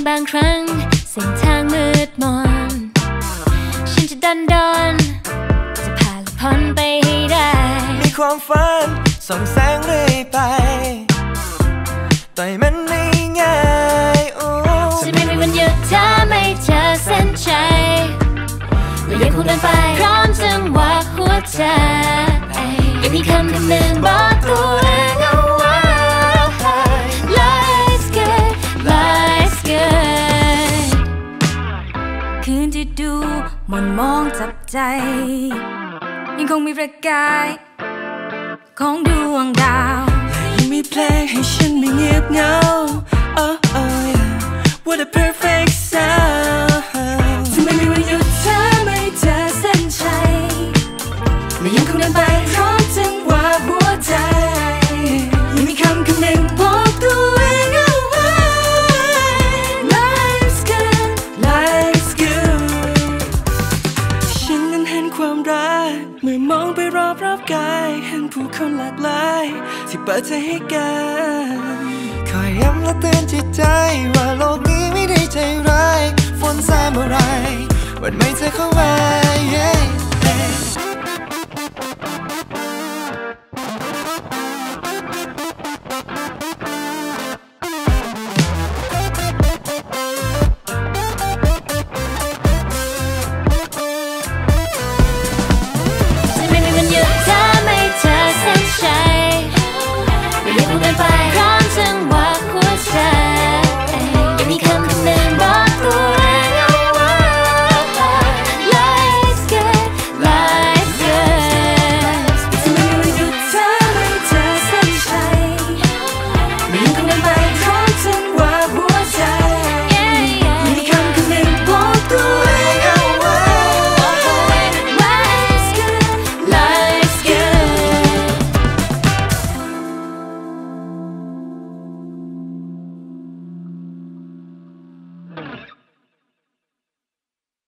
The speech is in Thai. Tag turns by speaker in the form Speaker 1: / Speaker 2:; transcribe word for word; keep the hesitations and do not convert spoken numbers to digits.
Speaker 1: บางครั้งเส้นทางมืดมนฉันจะดันดนจะผ่านพ้นไปให้ได้
Speaker 2: มีความฝันส่องแสงเรื่อยไปแต่มันไม่ง่าย
Speaker 1: จะไม่มีวันหยุดถ้าไม่เจอเส้นชัยและยังคงเดินไปพร้อมจังหวะหัวใจยังมีคำคำหนึ่งบอกตัวเองเอาไว้ Life's good Life's good คืนที่ดูมนมองจับใจยังคงมีประกายของดวงดาว
Speaker 2: ยังมีเพลงให้ฉันไม่เงียบเหงา Oh oh yeah What a perfect sound
Speaker 1: จะไม่มีวันหยุดถ้าไม่เจอเส้นชัยและยังคงเดินไปพร้อมจังหวะหัวใจยังมีคำคำหนึ่งบอกตัวเองเอาไว้ Life's good
Speaker 2: Life's good ฉันนั้นเห็นความรักเมื่อมองไปรอบรอบกายเห็นผู้คนหลากหลายที่เปิดใจให้กันคอยย้ำและเตือนจิตใจว่าโลกนี้ไม่ได้ใจร้ายฝนแซมอะไรวันไม่เธอเข้ามา yeah